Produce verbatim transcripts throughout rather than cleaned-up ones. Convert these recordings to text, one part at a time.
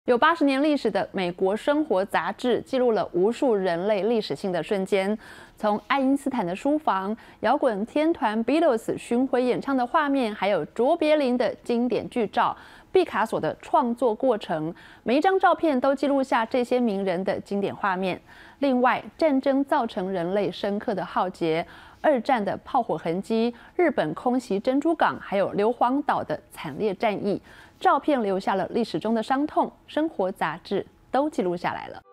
有八十年历史的美国生活杂志，记录了无数人类历史性的瞬间，从爱因斯坦的书房、摇滚天团 Beatles 巡回演唱的画面，还有卓别林的经典剧照、毕卡索的创作过程，每一张照片都记录下这些名人的经典画面。另外，战争造成人类深刻的浩劫。 二战的炮火痕迹，日本空袭珍珠港，还有硫磺岛的惨烈战役，照片留下了历史中的伤痛，生活杂志都记录下来了。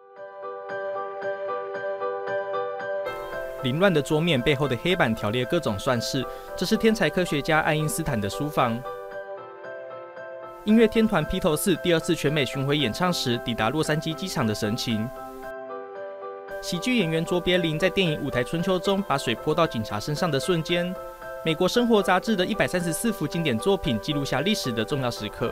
凌乱的桌面背后的黑板条列各种算式，这是天才科学家爱因斯坦的书房。音乐天团披头士第二次全美巡回演唱时抵达洛杉矶机场的神情。 喜剧演员卓别林在电影《舞台春秋》中把水泼到警察身上的瞬间，美国生活杂志的一百三十四幅经典作品记录下历史的重要时刻。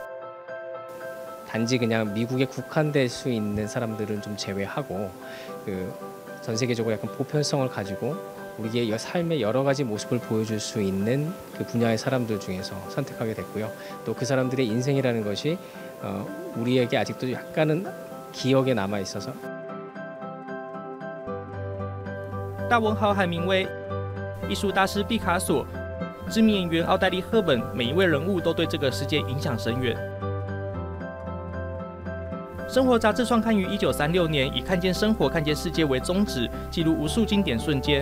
단지 그냥 미국에 국한될 수 있는 사람들은 좀 제외하고 그 전 세계적으로 약간 보편성을 가지고 우리의 삶의 여러 가지 모습을 보여줄 수 있는 그 분야의 사람들 중에서 선택하게 됐고요. 또 그 사람들의 인생이라는 것이 어, 우리에게 아직도 약간은 기억에 남아 있어서. 大文豪海明威、艺术大师毕卡索、知名演员奥黛丽·赫本，每一位人物都对这个世界影响深远。生活杂志创刊于一九三六年，以看见生活、看见世界为宗旨，记录无数经典瞬间。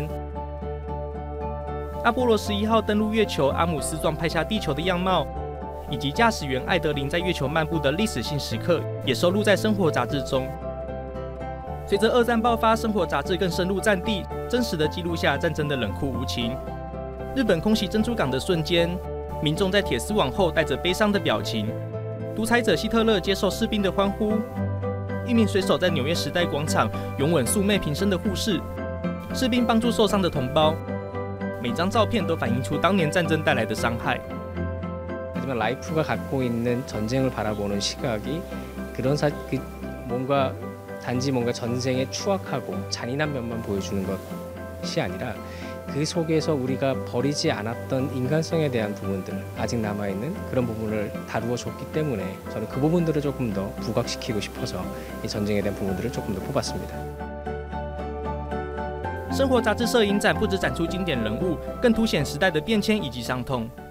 阿波罗十一号登陆月球，阿姆斯壮拍下地球的样貌，以及驾驶员艾德林在月球漫步的历史性时刻，也收录在生活杂志中。 随着二战爆发，生活杂志更深入战地，真实的记录下战争的冷酷无情。日本空袭珍珠港的瞬间，民众在铁丝网后带着悲伤的表情。独裁者希特勒接受士兵的欢呼。一名水手在纽约时代广场拥吻素昧平生的护士。士兵帮助受伤的同胞。每张照片都反映出当年战争带来的伤害。 하지만 라이프가 갖고 있는 전쟁을 바라보는 시각이 그런 사, 그 뭔가 단지 뭔가 전쟁에 추악하고 잔인한 면만 보여주는 것이 아니라 그 속에서 우리가 버리지 않았던 인간성에 대한 부분들 아직 남아있는 그런 부분을 다루어 줬기 때문에 저는 그 부분들을 조금 더 부각시키고 싶어서 이 전쟁에 대한 부분들을 조금 더 뽑았습니다. 生活杂志摄影展不只展出经典人物，更凸显时代的变迁以及伤痛。